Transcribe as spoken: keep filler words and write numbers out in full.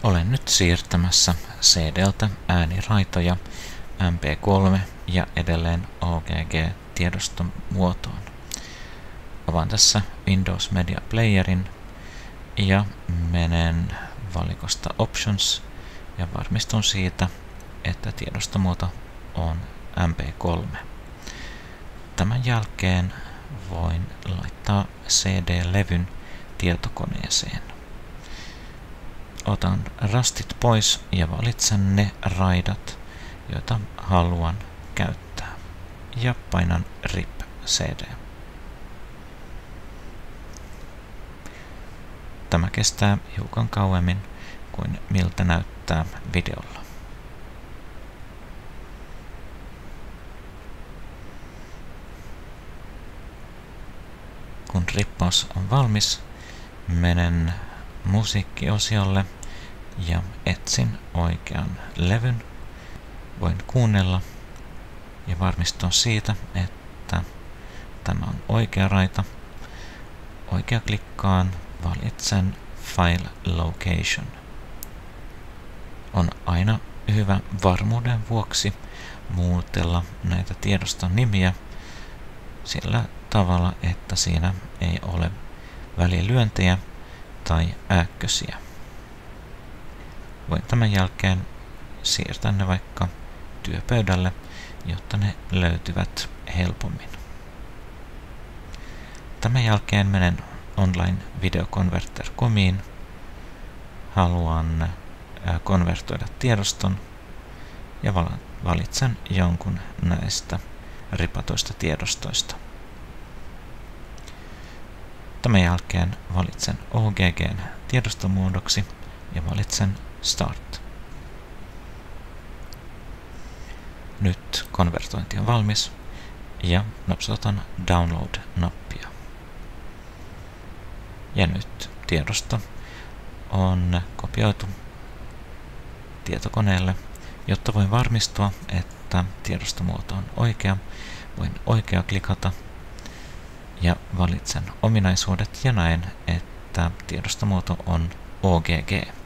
Olen nyt siirtämässä C D:ltä ääniraitoja M P kolme ja edelleen O G G-tiedoston muotoon. Avaan tässä Windows Media Playerin ja menen valikosta Options ja varmistun siitä, että tiedostomuoto on M P kolme. Tämän jälkeen voin laittaa C D-levyn tietokoneeseen. Otan rastit pois ja valitsen ne raidat, joita haluan käyttää. Ja painan R I P C D. Tämä kestää hiukan kauemmin kuin miltä näyttää videolla. Kun rippaus on valmis, menen musiikkiosiolle ja etsin oikean levyn. Voin kuunnella ja varmistua siitä, että tämä on oikea raita. Oikea klikkaan, valitsen File Location. On aina hyvä varmuuden vuoksi muutella näitä tiedoston nimiä sillä tavalla, että siinä ei ole välilyöntejä tai ääkkösiä. Voin tämän jälkeen siirtää ne vaikka työpöydälle, jotta ne löytyvät helpommin. Tämän jälkeen menen Online Video Converter piste comiin. Haluan konvertoida tiedoston ja valitsen jonkun näistä ripatuista tiedostoista. Tämän jälkeen valitsen O G G:n tiedostomuodoksi ja valitsen Start. Nyt konvertointi on valmis ja napsautan Download-nappia. Ja nyt tiedosto on kopioitu tietokoneelle. Jotta voin varmistua, että tiedostomuoto on oikea, voin oikea klikata ja valitsen ominaisuudet ja näen, että tiedostomuoto on O G G.